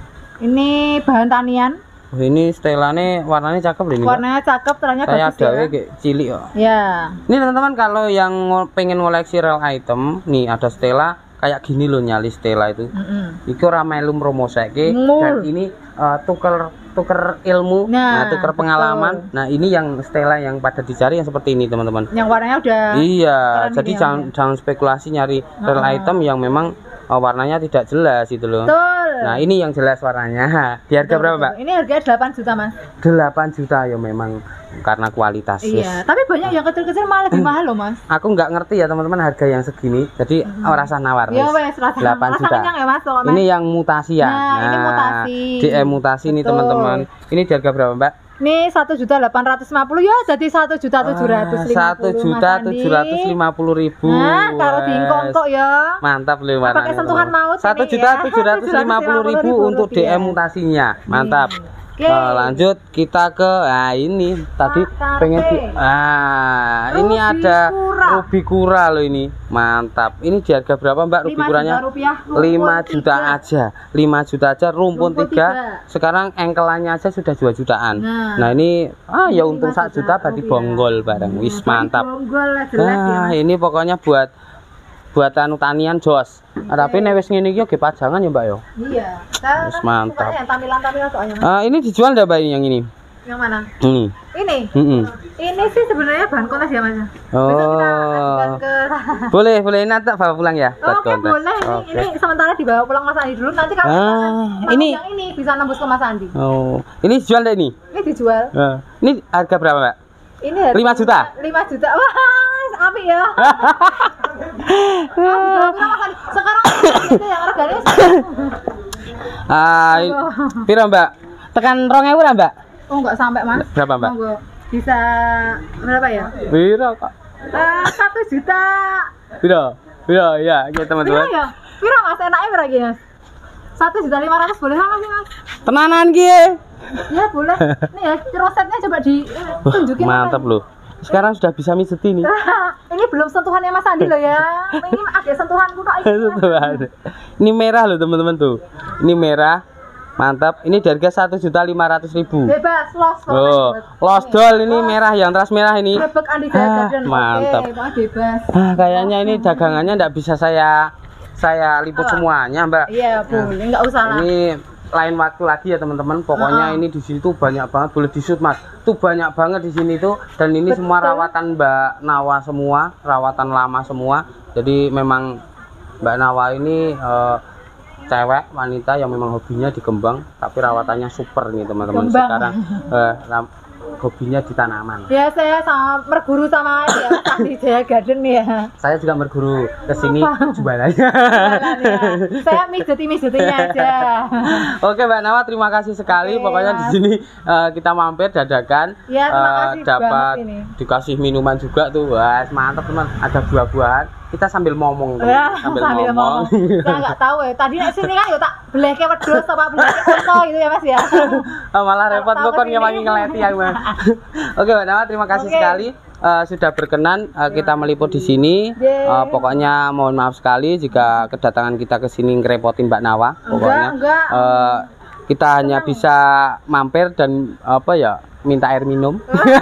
Ini bahan tanian. Oh, ini Stellane warnanya cakep loh ini. Warnanya cakep, ternyata saya bagus ya. Saya ada kayak cilik kok. Ya. Ini teman-teman kalau yang pengen ngoleksi real item, nih ada Stella kayak gini loh, nyali Stella itu. Mm -hmm. Iku ora melu mromoseke dan ini uh, tuker tuker ilmu, nah, nah tuker pengalaman. Betul. Nah, ini yang Stella yang pada dicari yang seperti ini, teman-teman. Yang warnanya udah Iya, jadi jangan ya. jangan spekulasi nyari real uh -huh. item yang memang uh, warnanya tidak jelas itu loh. Betul. Nah, ini yang jelas warnanya. Di harga berapa, Mbak? Ini harganya delapan juta, Mas. delapan juta ya memang karena kualitas. Iya, yes. Tapi banyak yang kecil-kecil malah lebih mahal loh, Mas. Aku nggak ngerti ya, teman-teman, harga yang segini. Jadi hmm. oh, rasa nawar. Iya, wes, rasa delapan juta. Kenyang ya, Mas, soalnya. Ini yang mutasi ya. Nah, nah ini mutasi. D M mutasi nih, teman-teman. Ini di harga berapa, Mbak? Ini satu juta delapan ratus lima puluh ya, jadi satu juta tujuh ratus lima puluh. Satu juta tujuh ratus lima puluh ribu. Nah, kalau diingkong kok ya. Mantap loh warnanya. Pakai sentuhan maut. Satu juta tujuh ratus lima puluh ribu untuk D M mutasinya. Mantap. Okay. Nah, lanjut kita ke nah ini tadi Makarte. pengen di ah Ruby ini ada Kura. Ruby Kura loh ini. Mantap. Ini di harga berapa, Mbak, Ruby Kuranya? lima juta aja. lima juta aja rumpun tiga. Sekarang engkelannya aja sudah dua jutaan. Nah, nah ini ah ya untung satu juta berarti bonggol bareng. Wis mantap. Bonggol jelas nah, ya. Ini pokoknya buat buat anu tanian jos. Okay. Nah, tapi nek wis ngene iki ge pajangan ya, Mbak yo. Iya. Wis mantap. Tampilan-tampilan soalnya. Ah, ini dijual enggak, Mbak, yang ini? Yang mana? Ini. Ini. Mm -mm. Ini sih sebenarnya bahan kontes ya, Mas. Oh. Ke... boleh, boleh nanti bawa pulang ya. Oke, okay, boleh. Ini, okay. ini sementara dibawa pulang Mas Andi dulu. Nanti kalau ah, ini yang ini bisa nembus ke Mas Andi. Oh, ini dijual enggak ini? Ini dijual. Uh. Ini harga berapa, Mbak? Ini harga lima juta. lima juta. Wah, apik ya. Sekarang itu yang harganya ah, piro, Mbak? Tekan rong ewu lah, Mbak? Oh, enggak sampai, Mas. Berapa, Mbak? Monggo. Bisa berapa ya? Piro kok? Uh, satu juta. Piro? Piro ya, oke teman-teman. Piro ya? Piro, Mas? Enaknya berapa ya, Mas? Satu juta lima ratus boleh sama sih, Mas? Tenanan ki. Ya, boleh. Nih ya, rosetnya coba ditunjukin. Mantap loh. Sekarang sudah bisa mijet ini. Ini belum sentuhannya Mas Andi loh ya. Ini agak sentuhan kuno ini. Ini merah loh, teman-teman tuh. Ini merah. Mantap. Ini harga satu juta lima ratus ribu. Bebas, los. Oh, los doll ini merah, yang teras merah ini. Bebek Andi Garden. Mantap. Oke, bebas. Ah, kayaknya ini dagangannya enggak bisa saya saya liput oh. semuanya, Mbak. Iya, boleh. Enggak usah lah. Ini lain waktu lagi ya, teman-teman. Pokoknya uh -huh. ini di sini tuh banyak banget, boleh di-shoot, Mas. Tuh banyak banget di sini tuh, dan ini betul. Semua rawatan Mbak Nawa semua, rawatan lama semua. Jadi memang Mbak Nawa ini uh, cewek wanita yang memang hobinya di kembang, tapi rawatannya super nih, teman-teman. Sekarang uh, hobinya di tanaman. Ya saya sama berguru sama ya Andi Jaya Garden ya. Saya juga berguru ke sini jualannya. Ya. Saya mijeti-mijetinya aja. Oke Mbak Nawa, terima kasih sekali. Oke, pokoknya di sini uh, kita mampir dadakan. Ya, uh, dapat dikasih minuman juga tuh. Wah, mantap teman. Ada buah-buahan. Kita sambil ngomong tuh. Ya, sambil, sambil ngomong. Saya nggak tahu ya. Tadi di sini kan ya tak beleke wedhus apa beleke oto gitu ya Mas ya. Oh, malah repot kok kon ngewangi ngeleti yang Mas. Oke Mbak Nawa, terima kasih Oke. sekali. Uh, sudah berkenan uh, kita meliput di sini. Uh, pokoknya mohon maaf sekali jika kedatangan kita ke sini ngerepotin Mbak Nawa. Pokoknya enggak, enggak. Uh, kita Tenang. hanya bisa mampir dan apa ya minta air minum.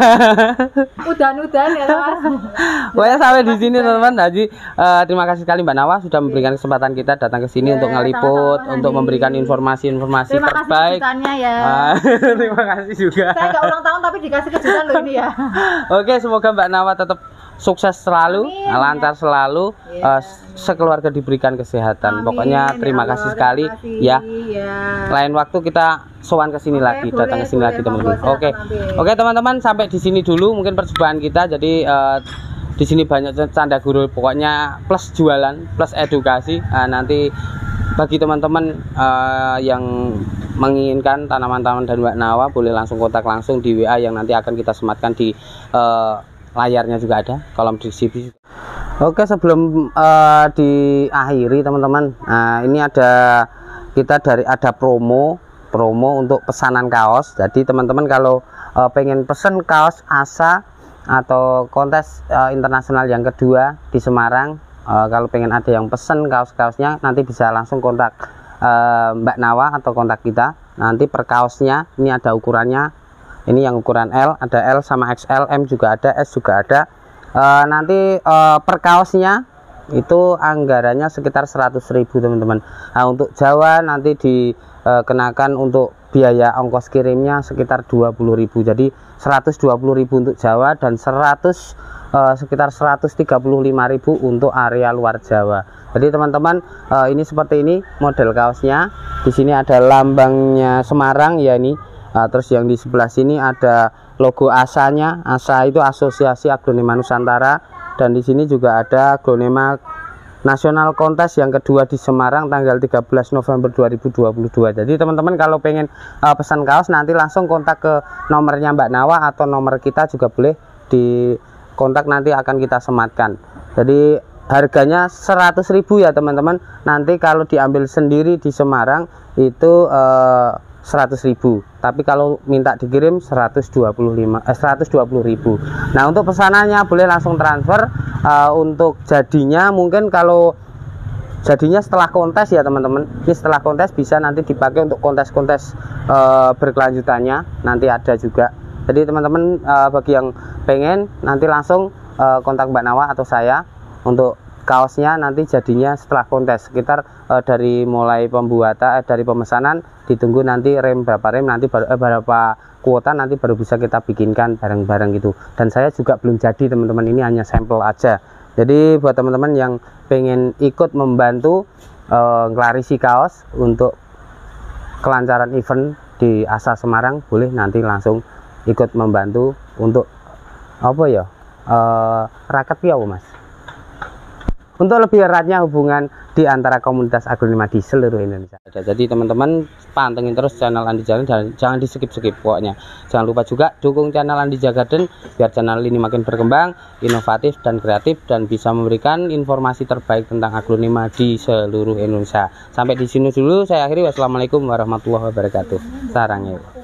Udan-udan ya Mas. Pokoknya sampai di sini teman-teman. Jadi uh, terima kasih sekali Mbak Nawa sudah memberikan kesempatan kita datang ke sini yeah, untuk ngeliput, sama-sama, untuk memberikan informasi-informasi terima terbaik. Terima kasih ya. Uh, terima kasih juga. Saya nggak ulang tahun tapi dikasih kejutan loh ini ya. Oke, semoga Mbak Nawa tetap sukses selalu, Amin, lancar ya. selalu, yeah. uh, sekeluarga diberikan kesehatan. Amin, Pokoknya terima ya kasih sekali kasih. ya. Yeah. Lain waktu kita sowan ke sini lagi, boleh, datang ke sini lagi teman-teman. Oke, oke teman-teman, sampai di sini dulu mungkin perjumpaan kita. Jadi uh, di sini banyak canda gurul, pokoknya plus jualan, plus edukasi. Uh, nanti bagi teman-teman uh, yang menginginkan tanaman-tanaman dari Mbak Nawa, boleh langsung kontak langsung di W A yang nanti akan kita sematkan di uh, layarnya juga ada, kolom deskripsi. Oke, sebelum uh, diakhiri teman-teman, nah ini ada kita dari ada promo promo untuk pesanan kaos. Jadi teman-teman kalau uh, pengen pesen kaos Asa atau kontes uh, internasional yang kedua di Semarang, uh, kalau pengen ada yang pesen kaos-kaosnya, nanti bisa langsung kontak uh, Mbak Nawa atau kontak kita. Nanti per kaosnya ini ada ukurannya. Ini yang ukuran L, ada L sama X L, M juga ada, S juga ada. E, nanti e, per kaosnya itu anggarannya sekitar seratus ribu teman-teman. Nah, untuk Jawa nanti dikenakan untuk biaya ongkos kirimnya sekitar dua puluh ribu. Jadi seratus dua puluh ribu untuk Jawa dan seratus e, sekitar seratus tiga puluh lima ribu untuk area luar Jawa. Jadi teman-teman, e, ini seperti ini model kaosnya. Di sini ada lambangnya Semarang ya ini. Nah, terus yang di sebelah sini ada logo Asanya. Asa itu Asosiasi Aglonema Nusantara, dan di sini juga ada Aglonema Nasional Kontes yang kedua di Semarang tanggal tiga belas November dua ribu dua puluh dua. Jadi teman-teman kalau pengen uh, pesan kaos nanti langsung kontak ke nomornya Mbak Nawa atau nomor kita juga boleh di kontak, nanti akan kita sematkan. Jadi harganya seratus ribu ya teman-teman. Nanti kalau diambil sendiri di Semarang itu uh, seratus ribu, tapi kalau minta dikirim seratus dua puluh lima eh, seratus dua puluh ribu. Nah, untuk pesanannya boleh langsung transfer. Uh, untuk jadinya mungkin kalau jadinya setelah kontes ya teman-teman, ini setelah kontes bisa nanti dipakai untuk kontes-kontes uh, berkelanjutannya, nanti ada juga. Jadi teman-teman, uh, bagi yang pengen nanti langsung uh, kontak Mbak Nawa atau saya. Untuk kaosnya nanti jadinya setelah kontes, sekitar uh, dari mulai pembuatan eh, dari pemesanan ditunggu nanti rem berapa rem nanti ber, eh, berapa kuota nanti baru bisa kita bikinkan bareng-bareng gitu. Dan saya juga belum jadi teman-teman, ini hanya sampel aja. Jadi buat teman-teman yang pengen ikut membantu uh, ngelarisi kaos untuk kelancaran event di Asa Semarang, boleh nanti langsung ikut membantu untuk apa ya uh, raket ya Mas, untuk lebih eratnya hubungan di antara komunitas aglonema di seluruh Indonesia. Jadi teman-teman pantengin terus channel Andi Jaya dan jangan di skip-skip pokoknya. Jangan lupa juga dukung channel Andi Jaya Garden biar channel ini makin berkembang, inovatif dan kreatif, dan bisa memberikan informasi terbaik tentang aglonema di seluruh Indonesia. Sampai di sini dulu saya akhiri. Wassalamualaikum warahmatullahi wabarakatuh. Sarang ya.